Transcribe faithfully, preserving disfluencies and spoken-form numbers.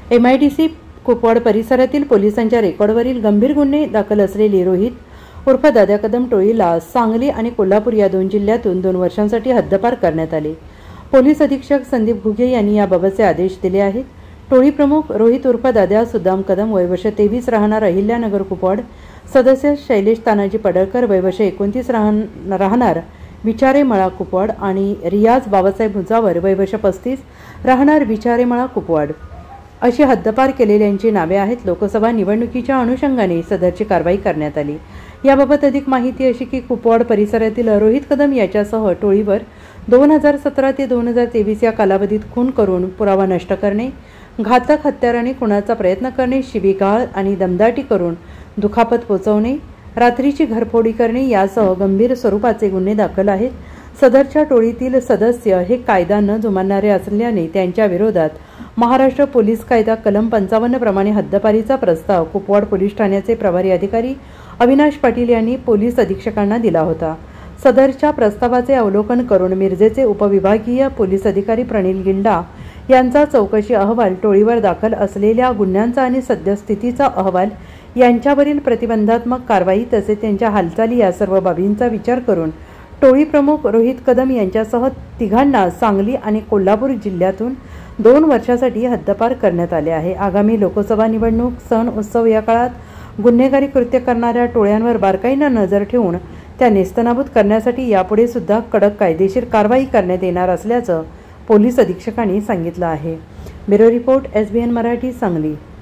M I D C Kupwad परिसरातील पोलिसांच्या रेकॉर्डवरील गंभीर गुन्हे दाखल असलेली रोहित उर्फ दादा कदम टोळीला सांगली आणि कोल्हापूर या दोन जिल्ह्यातून दोन वर्षांसाठी हद्दपार करण्यात आले। पोलीस अधीक्षक संदीप घुगे यांनी याबाबतचे आदेश दिले आहेत। टोळी प्रमुख रोहित उर्फ दादा सुदाम कदम वय वर्ष तेवीस राहणार अहिल्यानगर कुपवाड, सदस्य शैलेश तानाजी पडळकर वय वर्ष एकोणतीस राहणार विचारेमळा कुपवाड आणि रियाज बाबासाहेब मुजावर वय वर्ष पस्तीस राहणार विचारेमळा कुपवाड अशी हद्दपार केलेल्यांची नावे आहेत। लोकसभा निवडणुकीच्या अनुषंगाने सदरची कारवाई करण्यात आली। याबाबत अधिक माहिती अशी की कुपवाड परिसरातील रोहित कदम याच्यासह टोळीवर दोन हजार सतरा ते दोन हजार तेवीस या कालावधीत खून करून पुरावा नष्ट करणे, घातक हत्याराने खुनाचा प्रयत्न करणे, शिवीगाळ आणि दमदाटी करून दुखापत पोचवणे, रात्रीची घरफोडी करणे यासह गंभीर स्वरूपाचे गुन्हे दाखल आहेत। सदरच्या टोळीतील सदस्य हे कायदा न जुमानणारे असल्याने त्यांच्या विरोधात महाराष्ट्र पोलीस कायदा कलम पंचावन्न प्रमाणे हद्दपारीचा प्रस्ताव कुपवाड पोलीस ठाण्याचे प्रभारी अधिकारी अविनाश पाटील यांनी पोलीस अधीक्षकांना दिला होता। सदरच्या प्रस्तावाचे अवलोकन करून मिरजेचे उपविभागीय पोलीस अधिकारी प्रणिल गिल्डा यांचा चौकशी अहवाल, टोळीवर दाखल असलेल्या गुन्ह्यांचा आणि सद्यस्थितीचा अहवाल यांच्यावरील प्रतिबंधात्मक कारवाई तसेच त्यांच्या हालचाली या सर्व बाबींचा विचार करून टोळी प्रमुख रोहित कदम यांच्यासह तिघांना सांगली आणि कोल्हापूर जिल्ह्यातून दोन वर्षासाठी हद्दपार करण्यात आले आहे। आगामी लोकसभा निवडणूक, सण उत्सव या काळात गुन्हेगारी कृत्य करणाऱ्या टोळ्यांवर बारकाईने नजर ठेवून त्या नेस्तनाबूत करण्यासाठी यापुढे सुद्धा कडक कायदेशीर कारवाई करण्यात येणार असल्याचं पोलीस अधीक्षकांनी सांगितलं आहे। Bureau report, S B N Marathi, Sangli.